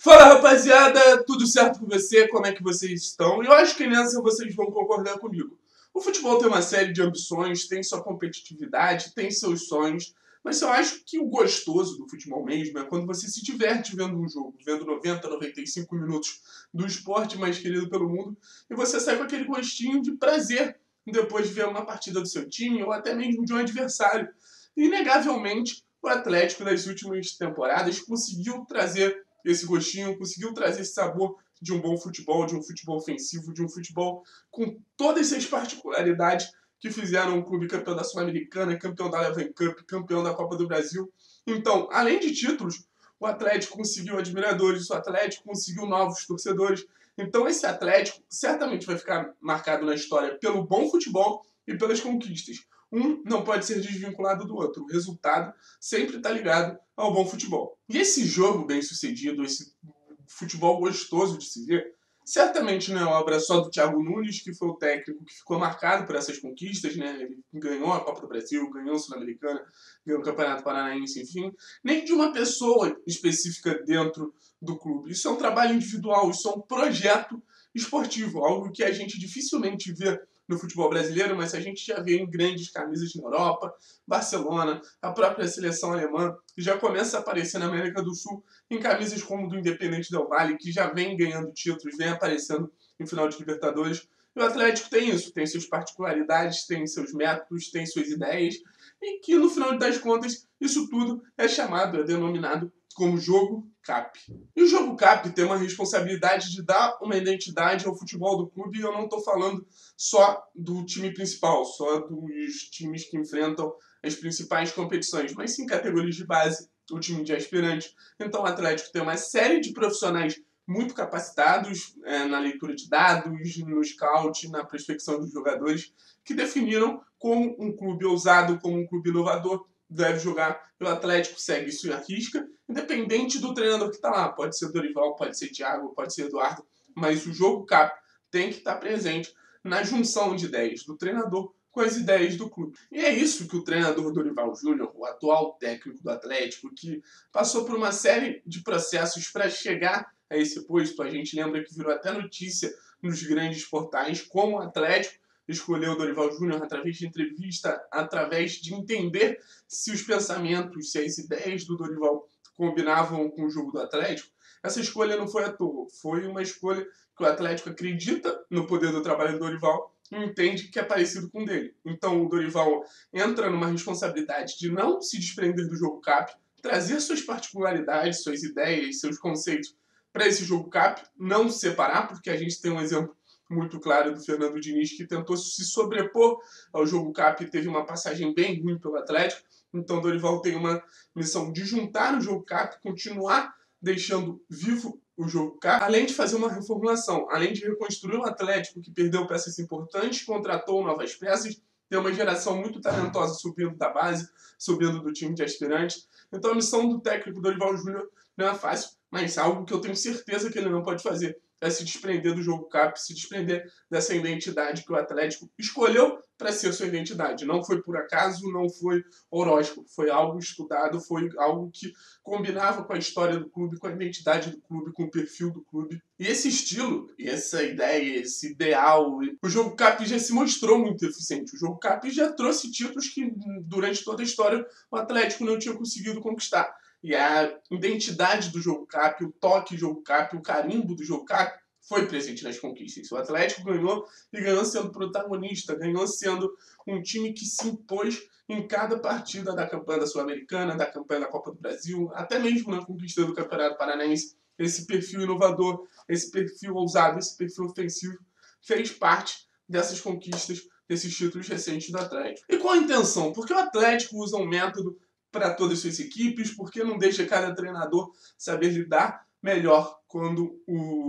Fala, rapaziada, tudo certo com você? Como é que vocês estão? Eu acho que nessa vocês vão concordar comigo. O futebol tem uma série de ambições, tem sua competitividade, tem seus sonhos, mas eu acho que o gostoso do futebol mesmo é quando você se diverte vendo um jogo, vendo 90, 95 minutos do esporte mais querido pelo mundo, e você sai com aquele gostinho de prazer depois de ver uma partida do seu time ou até mesmo de um adversário. Inegavelmente, o Atlético das últimas temporadas conseguiu trazer esse gostinho, conseguiu trazer esse sabor de um bom futebol, de um futebol ofensivo, de um futebol com todas essas particularidades que fizeram o clube campeão da Sul-Americana, campeão da Levan Cup, campeão da Copa do Brasil. Então, além de títulos, o Atlético conseguiu admiradores, o Atlético conseguiu novos torcedores. Então, esse Atlético certamente vai ficar marcado na história pelo bom futebol e pelas conquistas. Um não pode ser desvinculado do outro. O resultado sempre está ligado ao bom futebol. E esse jogo bem sucedido, esse futebol gostoso de se ver, certamente não é obra só do Thiago Nunes, que foi o técnico que ficou marcado por essas conquistas, né? Ele ganhou a Copa do Brasil, ganhou a Sul-Americana, ganhou o Campeonato Paranaense, enfim. Nem de uma pessoa específica dentro do clube. Isso é um trabalho individual, isso é um projeto esportivo, algo que a gente dificilmente vê no futebol brasileiro, mas a gente já vê em grandes camisas na Europa, Barcelona, a própria seleção alemã, que já começa a aparecer na América do Sul em camisas como do Independente Del Valle, que já vem ganhando títulos, vem aparecendo em final de Libertadores. E o Atlético tem isso, tem suas particularidades, tem seus métodos, tem suas ideias, e que no final das contas, isso tudo é chamado, é denominado como jogo CAP. E o jogo CAP tem uma responsabilidade de dar uma identidade ao futebol do clube, e eu não estou falando só do time principal, só dos times que enfrentam as principais competições, mas sim categorias de base, o time de aspirantes. Então o Atlético tem uma série de profissionais muito capacitados na leitura de dados, no scout, na prospecção dos jogadores, que definiram como um clube ousado, como um clube inovador deve jogar. O Atlético segue isso à risca, independente do treinador que está lá. Pode ser Dorival, pode ser Thiago, pode ser Eduardo, mas o jogo CAP tem que estar presente na junção de ideias do treinador com as ideias do clube. E é isso que o treinador Dorival Júnior, o atual técnico do Atlético, que passou por uma série de processos para chegar a esse posto, a gente lembra que virou até notícia nos grandes portais, como o Atlético escolheu o Dorival Júnior através de entrevista, através de entender se os pensamentos, se as ideias do Dorival combinavam com o jogo do Atlético. Essa escolha não foi à toa, foi uma escolha que o Atlético acredita no poder do trabalho do Dorival e entende que é parecido com o dele. Então o Dorival entra numa responsabilidade de não se desprender do jogo CAP, trazer suas particularidades, suas ideias, seus conceitos para esse jogo CAP, não separar, porque a gente tem um exemplo muito claro do Fernando Diniz, que tentou se sobrepor ao jogo CAP e teve uma passagem bem ruim pelo Atlético. Então Dorival tem uma missão de juntar o jogo CAP, continuar deixando vivo o jogo CAP, além de fazer uma reformulação, além de reconstruir um Atlético que perdeu peças importantes, contratou novas peças, tem uma geração muito talentosa subindo da base, subindo do time de aspirantes. Então a missão do técnico Dorival Júnior não é fácil, mas algo que eu tenho certeza que ele não pode fazer é se desprender do jogo CAP, se desprender dessa identidade que o Atlético escolheu para ser sua identidade. Não foi por acaso, não foi horóscopo, foi algo estudado, foi algo que combinava com a história do clube, com a identidade do clube, com o perfil do clube. E esse estilo, essa ideia, esse ideal, o jogo CAP já se mostrou muito eficiente. O jogo CAP já trouxe títulos que durante toda a história o Atlético não tinha conseguido conquistar. E a identidade do jogo CAP, o toque do jogo CAP, o carimbo do jogo CAP foi presente nas conquistas. O Atlético ganhou e ganhou sendo protagonista, ganhou sendo um time que se impôs em cada partida da campanha da Sul-Americana, da campanha da Copa do Brasil, até mesmo na conquista do Campeonato Paranaense. Esse perfil inovador, esse perfil ousado, esse perfil ofensivo fez parte dessas conquistas, desses títulos recentes do Atlético. E qual a intenção? Porque o Atlético usa um método para todas as suas equipes, porque não deixa cada treinador saber lidar melhor quando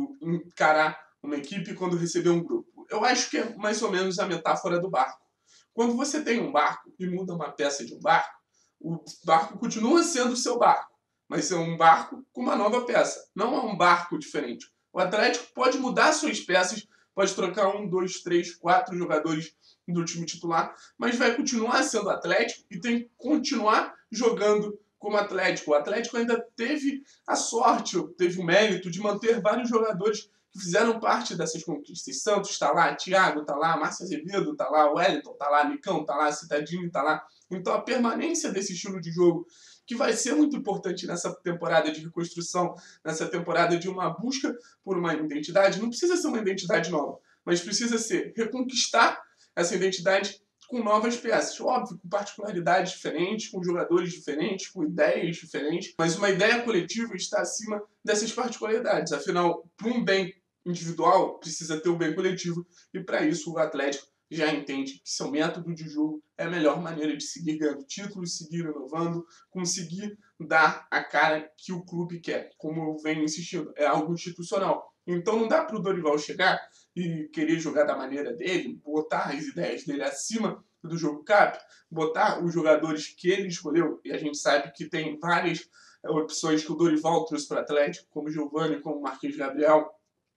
encarar uma equipe, quando receber um grupo. Eu acho que é mais ou menos a metáfora do barco. Quando você tem um barco e muda uma peça de um barco, o barco continua sendo o seu barco, mas é um barco com uma nova peça, não é um barco diferente. O Atlético pode mudar suas peças, pode trocar 1, 2, 3, 4 jogadores do time titular, mas vai continuar sendo Atlético e tem que continuar jogando como o Atlético ainda teve a sorte, teve o mérito de manter vários jogadores que fizeram parte dessas conquistas. Santos está lá, Thiago está lá, Márcio Azevedo está lá, Wellington está lá, Nicão está lá, Citadini está lá. Então a permanência desse estilo de jogo, que vai ser muito importante nessa temporada de reconstrução, nessa temporada de uma busca por uma identidade, não precisa ser uma identidade nova, mas precisa ser reconquistar essa identidade com novas peças. Óbvio, com particularidades diferentes, com jogadores diferentes, com ideias diferentes, mas uma ideia coletiva está acima dessas particularidades. Afinal, para um bem individual, precisa ter o bem coletivo, e para isso o Atlético já entende que seu método de jogo é a melhor maneira de seguir ganhando títulos, seguir inovando, conseguir dar a cara que o clube quer, como eu venho insistindo, é algo institucional. Então não dá para o Dorival chegar e querer jogar da maneira dele, botar as ideias dele acima do jogo CAP, botar os jogadores que ele escolheu, e a gente sabe que tem várias opções que o Dorival trouxe para o Atlético, como o Giovani, como o Marquinhos Gabriel,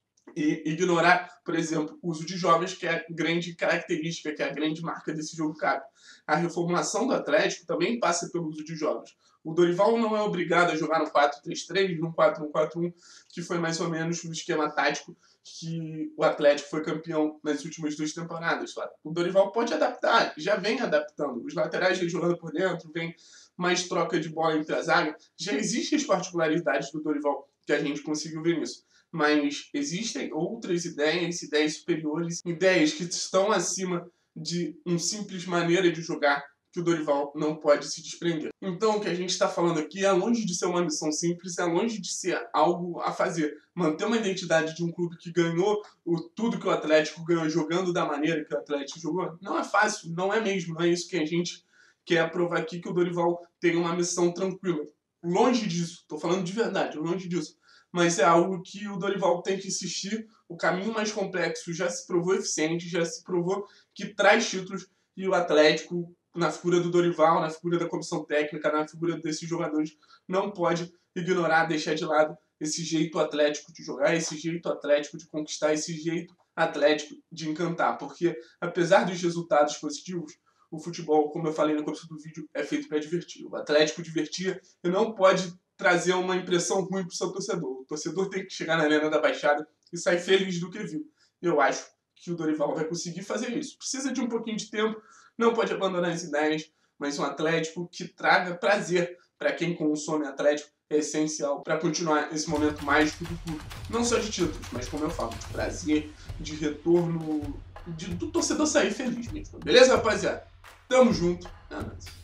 e ignorar, por exemplo, o uso de jovens, que é a grande característica, que é a grande marca desse jogo CAP. A reformulação do Atlético também passa pelo uso de jovens. O Dorival não é obrigado a jogar no 4-3-3, no 4-1-4-1, que foi mais ou menos o esquema tático que o Atlético foi campeão nas últimas 2 temporadas. O Dorival pode adaptar, já vem adaptando. Os laterais vêm jogando por dentro, vem mais troca de bola entre a zaga. Já existem as particularidades do Dorival que a gente conseguiu ver nisso. Mas existem outras ideias, ideias superiores, ideias que estão acima de uma simples maneira de jogar que o Dorival não pode se desprender. Então, o que a gente está falando aqui é longe de ser uma missão simples, é longe de ser algo a fazer. Manter uma identidade de um clube que ganhou tudo que o Atlético ganhou jogando da maneira que o Atlético jogou, não é fácil, não é mesmo, não é isso que a gente quer provar aqui, que o Dorival tem uma missão tranquila. Longe disso, estou falando de verdade, longe disso. Mas é algo que o Dorival tem que insistir. O caminho mais complexo já se provou eficiente, já se provou que traz títulos, e o Atlético, na figura do Dorival, na figura da comissão técnica, na figura desses jogadores, não pode ignorar, deixar de lado esse jeito atlético de jogar, esse jeito atlético de conquistar, esse jeito atlético de encantar. Porque, apesar dos resultados positivos, o futebol, como eu falei no começo do vídeo, é feito para divertir. O Atlético divertia e não pode trazer uma impressão ruim para o seu torcedor. O torcedor tem que chegar na Arena da Baixada e sair feliz do que viu. Eu acho que o Dorival vai conseguir fazer isso. Precisa de um pouquinho de tempo, não pode abandonar as ideias, mas um Atlético que traga prazer para quem consome Atlético é essencial para continuar esse momento mágico do clube. Não só de títulos, mas, como eu falo, de prazer, de retorno, do torcedor sair feliz mesmo. Beleza, rapaziada? Tamo junto. É nóis.